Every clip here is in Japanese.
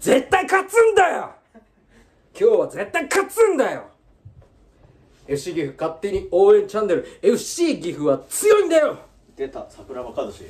絶対勝つんだよ。今日は絶対勝つんだよ。 FC 岐阜勝手に応援チャンネル FC 岐阜は強いんだよ。 出た桜庭和志。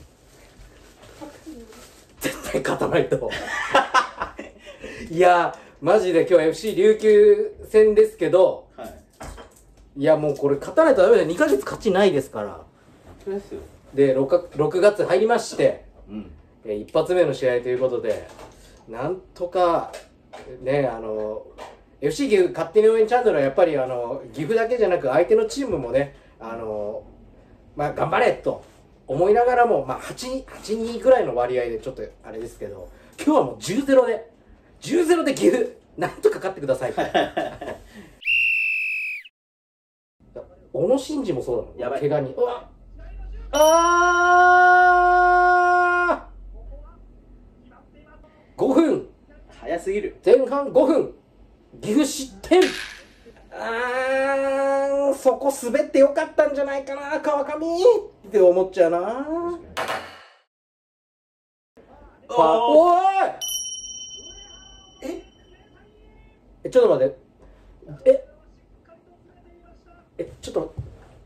絶対勝たないといやマジで今日 FC 琉球戦ですけど、 はい、 いやもうこれ勝たないとダメだよ。2ヶ月勝ちないですから。 本当ですよ。 で 6月入りまして、 うん、 一発目の試合ということで、なんとかねFC 岐阜勝手に応援チャンネルはやっぱり岐阜だけじゃなく相手のチームもねまあ頑張れと思いながらも、まあ8-2ぐらいの割合でちょっとあれですけど、今日はもう10-0で岐阜なんとか勝ってくださいと小野伸二もそうなの。 やばい。 怪我に。うわあー5分早すぎる。 前半5分岐阜失点。そこ滑ってよかったんじゃないかな川上って思っちゃうな。おいちょっと待ってちょっと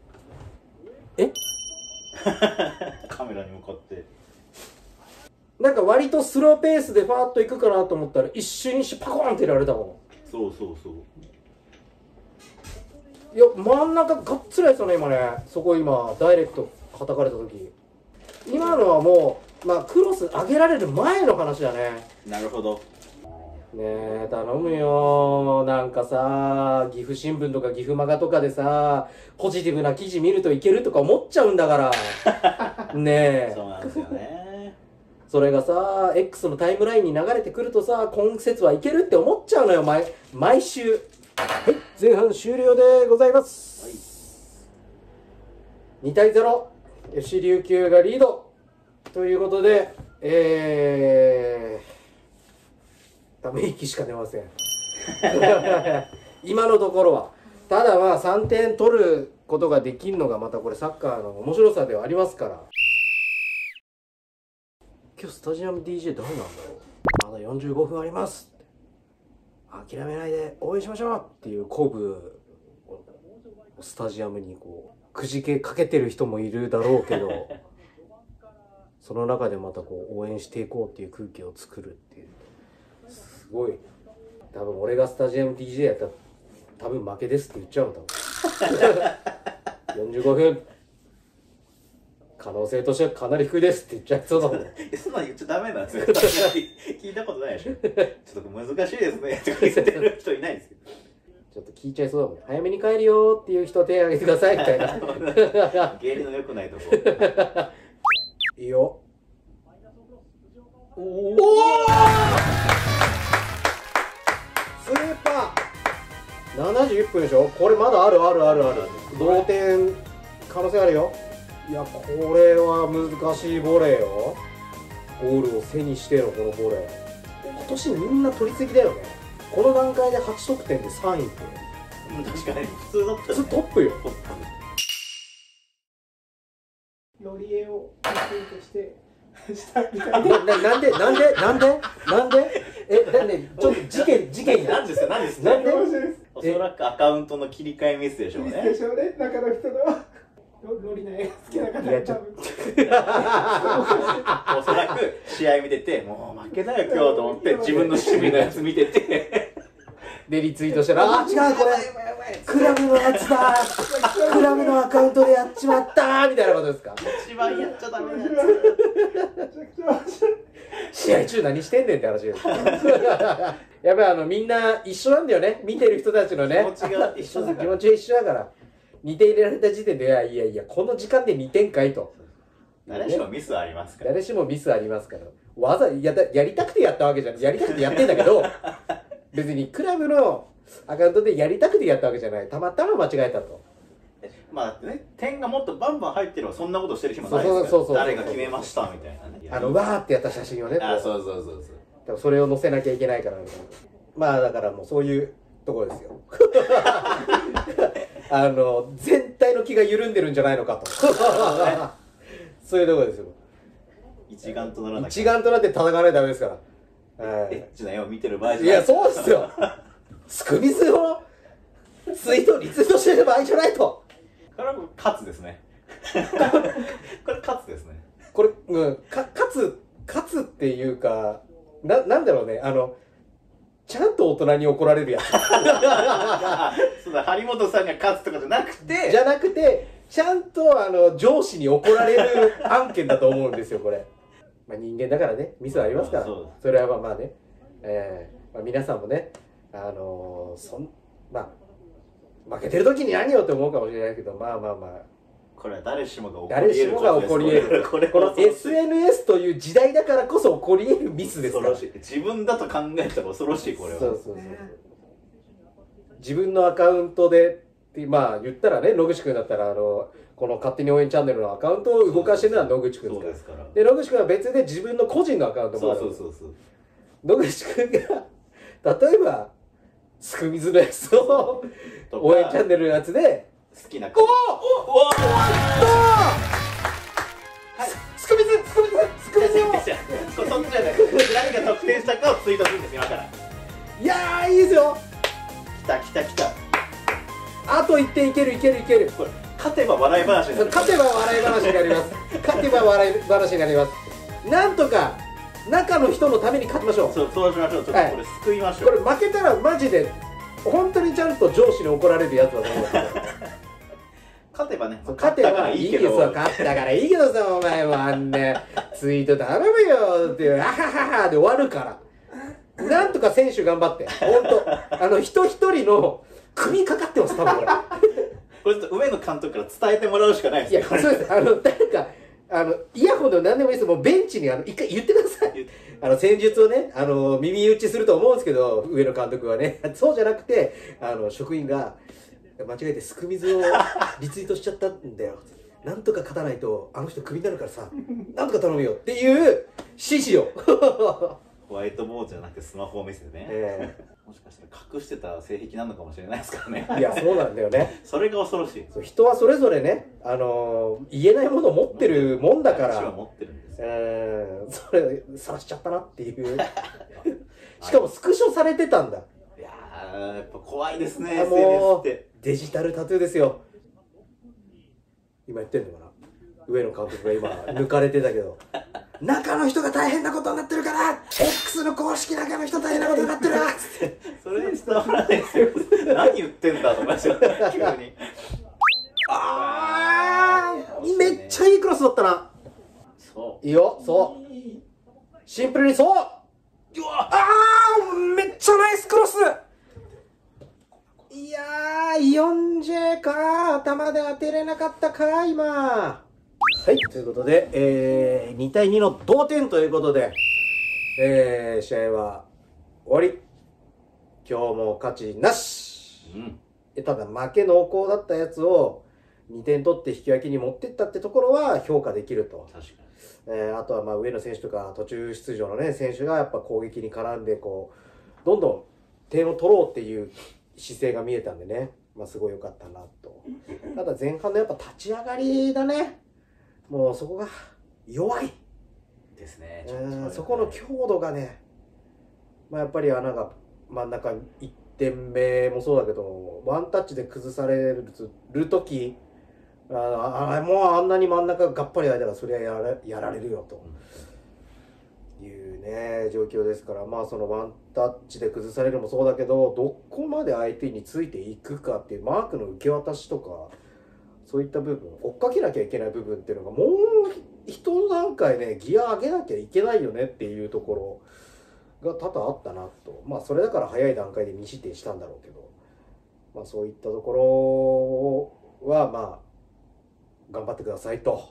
カメラに向かってなんか割とスローペースでファーッといくかなと思ったら一瞬にしてパコーンってやられたもん。 そうそうそう。 いや真ん中がっつりやつだね今ね。そこ今ダイレクト叩かれた時、今のはもうまあクロス上げられる前の話だね。 なるほど。 ねえ頼むよ。なんかさ岐阜新聞とか岐阜マガとかでさポジティブな記事見るといけるとか思っちゃうんだからねえ。 そうなんですよね。 それがさ X のタイムラインに流れてくるとさ今節はいけるって思っちゃうのよ毎週。はい前半終了でございます、はい、2-0 FC 琉球がリードということでため息しか出ません今のところは。ただまあ3点取ることができるのがまたこれサッカーの面白さではありますから。今日スタジアム DJ 誰なんだろう。まだ45分あります、諦めないで応援しましょうっていう鼓舞をスタジアムにこうくじけかけてる人もいるだろうけどその中でまたこう応援していこうっていう空気を作るっていう、すごい。多分俺がスタジアム DJ やったら多分負けですって言っちゃうの多分45分可能性としてはかなり低いですって言っちゃいそうだもんそんなの言っちゃダメなんですよ聞いたことないでしょ。ちょっと難しいですねとか言ってる人いないですよ。 ちょっと聞いちゃいそうだもん。早めに帰るよっていう人手挙げてくださいみたいな芸人の良くないとこいいよ。おおスーパー71分でしょ。これまだある同点可能性あるよ。いやこれは難しいボレーよ。ゴールを背にしてのこのボレー、今年みんな取りすぎだよね。この段階で8得点で3位って確かに普通だったら、 普通トップよ。 ロリエをリツイートしてしたみたいな。 なんでちょっと事件や。 なんですかなんでおそらくアカウントの切り替えミスでしょうね。 でしょうね、中の人のロリの絵が好きな方いやちょっ多分おそらく試合見てて、もう負けだよ今日と思って自分の趣味のやつ見ててでリツイートしたら違うこれクラブのやつだクラブのアカウントでやっちまったみたいなことですか。 一番やっちゃダメなや試合中何してんねんって話ですやっぱりみんな一緒なんだよね、見てる人たちのねつ。気持ちが一緒だから。 気持ちが一緒だから2点入れられた時点でいやこの時間で2点かいと。 誰しもミスはありますから。 誰しもミスありますから。わざやりたくてやったわけじゃない。やりたくてやってんだけど別にクラブのアカウントでやりたくてやったわけじゃない。たまたま間違えたと。 まあだってね、点がもっとバンバン入ってればそんなことしてる暇ないですから。 そう誰が決めましたみたいなね。 わーってやった写真をね。 そうでもそれを載せなきゃいけないからみたいな。まあだからもうそういうところですよ全体の気が緩んでるんじゃないのかとそういうところですよ。 一丸とならなきゃ。 一丸となって戦わないとダメですから。 エッチな絵を見てる場合じいや、 ゃない。 そうですよ。スクミズをツイート、リツイートしてる場合じゃないと。 これは勝つですね。これ勝つですね。 これ、勝つっていうか、なんだろうね、ちゃんと大人に怒られるやつ。 そうだ、張本さんが勝つとかじゃなくて、 じゃなくて、ちゃんと上司に怒られる案件だと思うんですよ、これ。まあ人間だからね、ミスはありますから。 そうそれはまあね、まあ、皆さんもね、まあ、負けてる時に何よって思うかもしれないけど、まあまあまあ、 これは誰しもが起こり誰し得るもが起こり得る。 これこの SNS という時代だからこそ起こり得るミスですから。 恐ろしい。自分だと考えたら恐ろしい、これは。 そうそうそう。自分のアカウントで、まあ言ったらね、野口くんだったらこの勝手に応援チャンネルのアカウントを動かしてるのは野口くんそうでか。 ですすからら。 で、野口くんは別で自分の個人のアカウントもそうある。 そうそうそう。 野口くんが、例えば、すくみずのやつを、 とか応援チャンネルのやつで、 好きなお子。 おおっとすくみずをこれそっちじゃない。何が得点したかをツイートするんです今から。 いやー、いいですよ。 来た来た来た。 あと1点いけるいけるいける。 これ勝てば笑い話になる。 勝てば笑い話になります。勝てば笑い話になります。なんとか中の人のために勝ちましょう。 そうしましょう。ちょっとこはいれ救いましょう。 これ負けたらマジで本当にちゃんと上司に怒られるやつだと思うんですけど。 勝てばね。 勝てばいいけどさ、勝ったからいいけどさ、お前もあんねツイート頼むよってあはははで終わるから。なんとか選手頑張って。本当人一人の首かかってます多分これ。 これちょっと上野監督から伝えてもらうしかないですいや、 ね。 そうです。誰か、イヤホンでも何でもいいです。もうベンチに一回言ってください。戦術をね、耳打ちすると思うんですけど、上野監督はね、そうじゃなくて、職員が、間違えてすくみずをリツイートしちゃったんだよ。なんとか勝たないと、あの人クビになるからさ、なんとか頼むよっていう指示を。 ホワイトボードじゃなくてスマホを見せてね。もしかしたら隠してた性癖なのかもしれないですからね。 いや、そうなんだよね。 それが恐ろしい。 そう人はそれぞれね、言えないものを持ってるもんだから。 私は持ってるんですよ。 それ、晒しちゃったなっていう。しかもスクショされてたんだ。 いやー、やっぱ怖いですね、 も SNS うって。 デジタルタトゥーですよ。今言ってんのかな上野監督が今抜かれてたけど。中の人が大変なことになってるから X の公式中の人大変なことになってるそれ伝わらないですよ。何言ってんだと思いましたよ、急に。 めっちゃいいクロスだったな。 そいいよ、そうシンプルにそう。うわめっちゃナイスクロス。いやー 4J か頭で当てれなかったか今。はいということで、2対2の同点ということで、試合は終わり。今日も勝ちなし。ただ負け濃厚だったやつを2点取って引き分けに持ってったってところは評価できると。 確かに。 あとはまあ上野選手とか途中出場のね選手がやっぱ攻撃に絡んでこうどんどん点を取ろうっていう姿勢が見えたんでね、まあ、すごい良かったなと。ただ前半のやっぱ立ち上がりだね。もうそこが弱いですね。 そこの強度がね、まあ、やっぱり穴が真ん中1点目もそうだけどワンタッチで崩される時もうあんなに真ん中がっぱり空いたらそれはやられるよというね状況ですから、まあそのワンタッチで崩されるもそうだけどどこまで相手についていくかっていうマークの受け渡しとかそういった部分追っかけなきゃいけない部分っていうのがもう一段階ねギア上げなきゃいけないよねっていうところが多々あったなと。まあそれだから早い段階で2失点したんだろうけど、まあそういったところはまあ頑張ってくださいと。はい、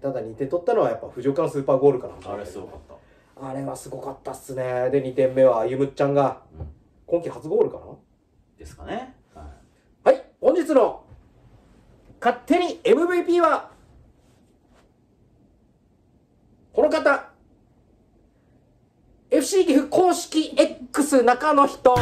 ただ2点取ったのはやっぱ藤岡のスーパーゴールからあれすごかった。 あれはすごかったっすね。で2点目は歩夢ちゃんが今季初ゴールかなですかね。 はい、本日の勝手に MVP はこの方、FC 岐阜公式 X 中の人。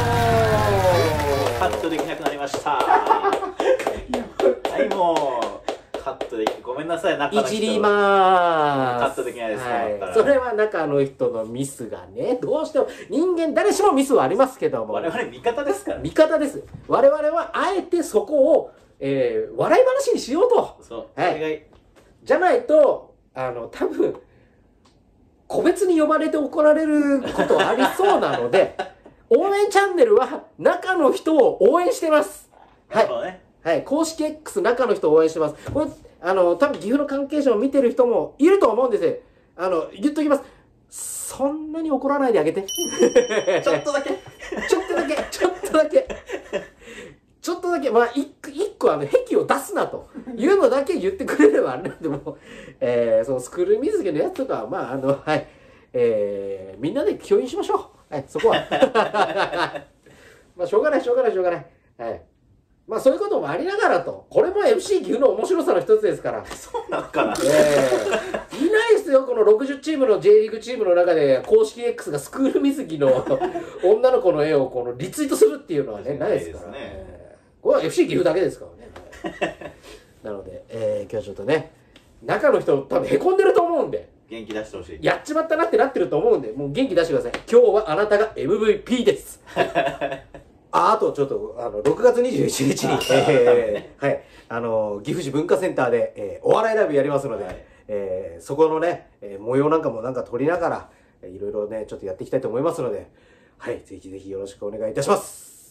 カットできなくなりました。はい、もうカッットできてごめんなさい、中の人。 いじりまーす。 カットできないですか、だったらそれは中の人のミスがね、どうしても人間誰しもミスはありますけども、 我々味方ですからね。 味方です。我々はあえてそこを、笑い話にしようと。 そう。 はいそれがいい。 じゃないと、多分、個別に呼ばれて怒られることありそうなので、応援チャンネルは中の人を応援してます。はないるほどね。 はい。公式 X 中の人を応援してます。これ、多分岐阜の関係者を見てる人もいると思うんですよ。言っときます。そんなに怒らないであげて。 ちょっとだけ。 ちょっとだけ、ちょっとだけ。ちょっとだけ、まあ、一個癖を出すなというのだけ言ってくれればあれなんでも、そのスクール水着のやつとかは、まあ、はい、みんなで共有しましょう。はい、そこは。まあ、しょうがない。はい。まあ、そういうこともありながらと、これも FC 岐阜の面白さの一つですから。 そうなのかな。 いないですよ、この60チームの J リーグチームの中で公式 X がスクール水着の女の子の絵をこのリツイートするっていうのはね、ないですから。これは FC 岐阜だけですからね。なので、今日はちょっとね、中の人多分へこんでると思うんで、 元気出してほしい。 やっちまったなってなってると思うんで、もう元気出してください。今日はあなたが MVP です。あとちょっと、6月21日に、はい、岐阜市文化センターで、お笑いライブやりますので、 はいそこのね、模様なんかも撮りながら、いろいろね、ちょっとやっていきたいと思いますので、はい、ぜひぜひよろしくお願いいたします。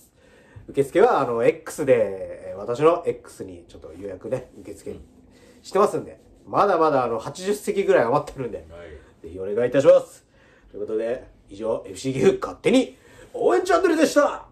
受付は、X で、私の X にちょっと予約ね、受付してますんで、まだまだ80席ぐらい余ってるんで、ぜひお願いいたします。ということで、以上、FC 岐阜勝手に応援チャンネルでした。